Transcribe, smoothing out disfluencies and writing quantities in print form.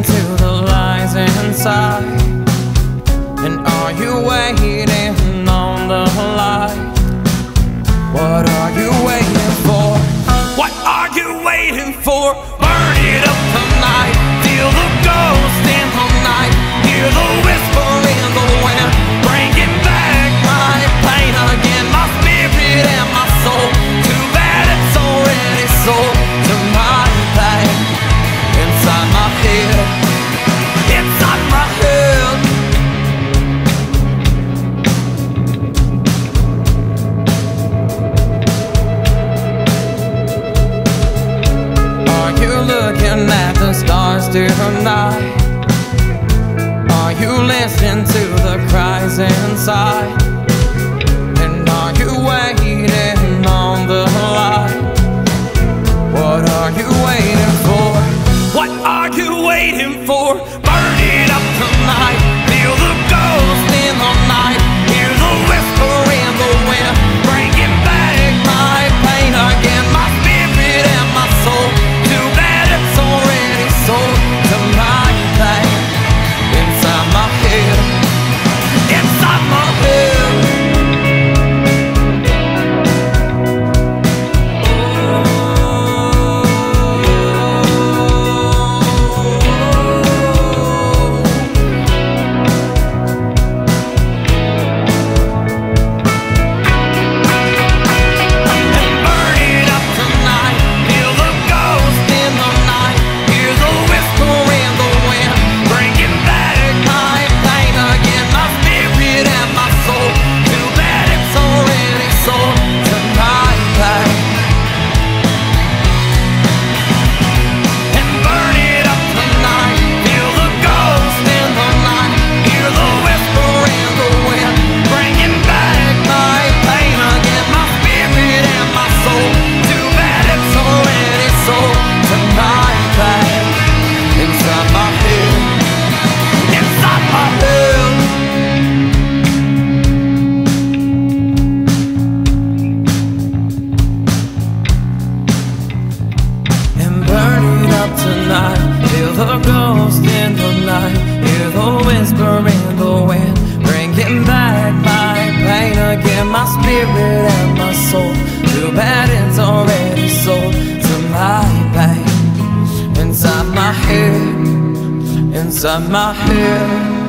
to the lies inside? And are you waiting on the light? What are you waiting for? What are you waiting for? Burn it up tonight. Feel the ghost in the night. Hear the whisper in the wind. Bringing back my pain again. My spirit and my soul. Too bad it's already sold to my pain. Inside my head. Inside my head. Are you looking at the stars tonight? Are you listening to the cries inside? And are you waiting on the light? What are you waiting for? What are you waiting for? Burn it up tonight. Feel the ghost in the night. Hear the whisper in the wind. Bringing back my pain again. My spirit and my soul. Too bad it's already sold to my pain. Inside my head. Inside my head. Inside my head.